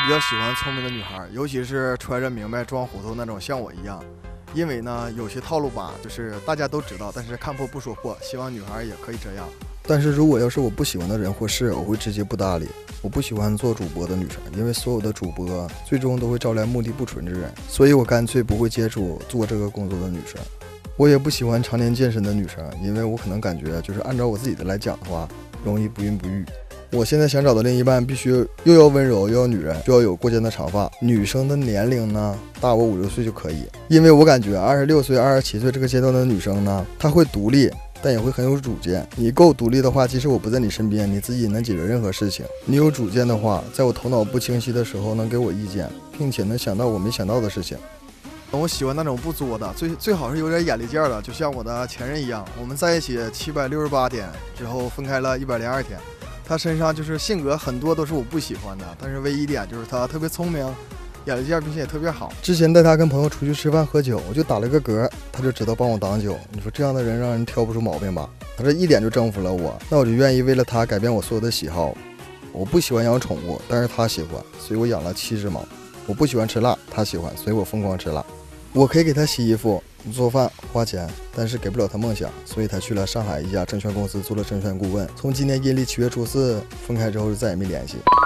比较喜欢聪明的女孩，尤其是揣着明白装糊涂那种，像我一样。因为呢，有些套路吧，就是大家都知道，但是看破不说破。希望女孩也可以这样。 但是如果要是我不喜欢的人或事，我会直接不搭理。我不喜欢做主播的女生，因为所有的主播最终都会招来目的不纯之人，所以我干脆不会接触做这个工作的女生。我也不喜欢常年健身的女生，因为我可能感觉就是按照我自己的来讲的话，容易不孕不育。我现在想找的另一半必须又要温柔又要女人，就要有过肩的长发。女生的年龄呢，大我5、6岁就可以，因为我感觉26岁、27岁这个阶段的女生呢，她会独立，但也会很有主见。你够独立的话，即使我不在你身边，你自己也能解决任何事情。你有主见的话，在我头脑不清晰的时候能给我意见，并且能想到我没想到的事情。 我喜欢那种不作的，最好是有点眼力劲儿的，就像我的前任一样。我们在一起768天之后分开了102天。他身上就是性格很多都是我不喜欢的，但是唯一一点就是他特别聪明，眼力劲儿，并且也特别好。之前带他跟朋友出去吃饭喝酒，我就打了个嗝，他就知道帮我挡酒。你说这样的人让人挑不出毛病吧？他这一点就征服了我，那我就愿意为了他改变我所有的喜好。我不喜欢养宠物，但是他喜欢，所以我养了7只猫。我不喜欢吃辣，他喜欢，所以我疯狂吃辣。我可以给他洗衣服、做饭、花钱，但是给不了他梦想，所以他去了上海一家证券公司做了证券顾问。从今年阴历7月初4分开之后就再也没联系。